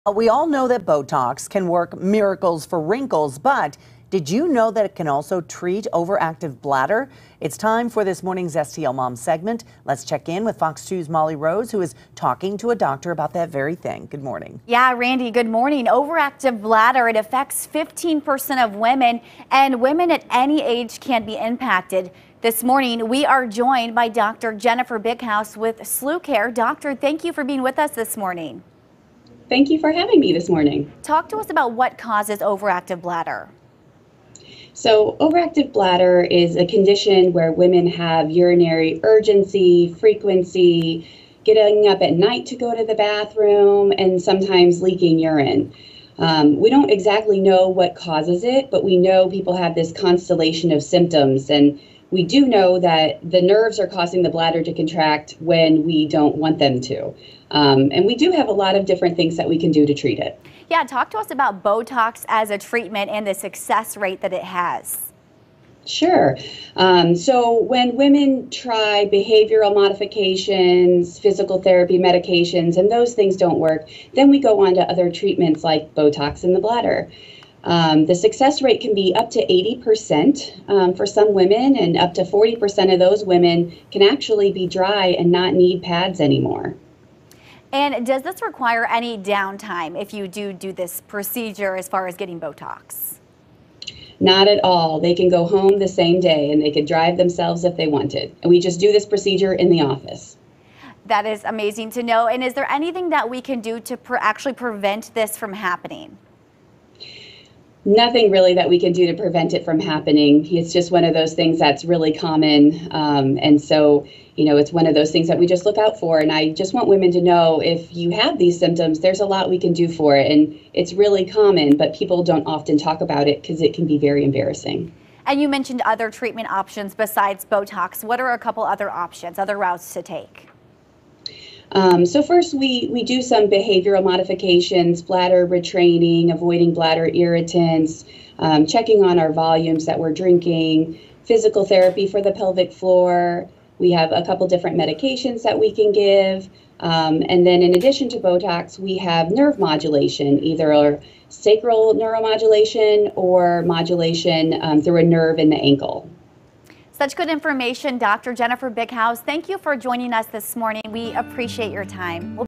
We all know that Botox can work miracles for wrinkles, but did you know that it can also treat overactive bladder? It's time for this morning's STL Mom segment. Let's check in with Fox 2's Molly Rose, who is talking to a doctor about that very thing. Good morning. Yeah, Randy, good morning. Overactive bladder, it affects 15% of women, and women at any age can be impacted. This morning, we are joined by Dr. Jennifer Bighouse with Slew Care. Doctor, thank you for being with us this morning. Thank you for having me this morning. Talk to us about what causes overactive bladder. So, overactive bladder is a condition where women have urinary urgency, frequency, getting up at night to go to the bathroom, and sometimes leaking urine. We don't exactly know what causes it, but we know people have this constellation of symptoms, and we do know that the nerves are causing the bladder to contract when we don't want them to. And we do have a lot of different things that we can do to treat it. Yeah, talk to us about Botox as a treatment and the success rate that it has. Sure. So when women try behavioral modifications, physical therapy medications, and those things don't work, then we go on to other treatments like Botox in the bladder. The success rate can be up to 80% for some women, and up to 40% of those women can actually be dry and not need pads anymore. And does this require any downtime if you do this procedure as far as getting Botox? Not at all. They can go home the same day and they could drive themselves if they wanted. And we just do this procedure in the office. That is amazing to know. And is there anything that we can do to actually prevent this from happening? Nothing really that we can do to prevent it from happening. It's just one of those things that's really common. And so, it's one of those things that we just look out for. And I just want women to know, if you have these symptoms, there's a lot we can do for it. And it's really common, but people don't often talk about it because it can be very embarrassing. And you mentioned other treatment options besides Botox. What are a couple other options, other routes to take? So first, we do some behavioral modifications, bladder retraining, avoiding bladder irritants, checking on our volumes that we're drinking, physical therapy for the pelvic floor. We have a couple different medications that we can give. And then in addition to Botox, we have nerve modulation, either sacral neuromodulation or modulation through a nerve in the ankle. Such good information, Dr. Jennifer Bighouse. Thank you for joining us this morning. We appreciate your time.